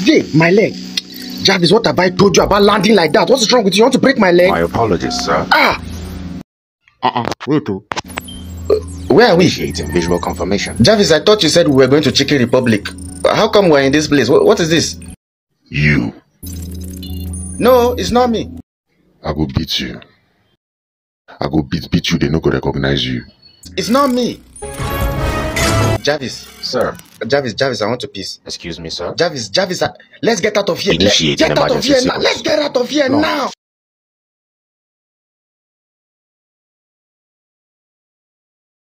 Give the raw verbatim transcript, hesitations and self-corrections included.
Jay, my leg. Jarvis, what have I told you about landing like that? What's wrong with you? You want to break my leg? My apologies, sir. Ah! Uh-uh. Wait, oh. Uh, where are we? Initiating visual confirmation. Jarvis, I thought you said we were going to Chicken Republic. How come we're in this place? What, what is this? You. No, it's not me. I go beat you. I go beat beat you, they no go recognize you. It's not me. Jarvis. Sir. Jarvis, Jarvis, I want to piss. Excuse me, sir. Jarvis, Jarvis, I, let's get out of here. Initiate Get an out of here emergency now. Let's get out of here no. now.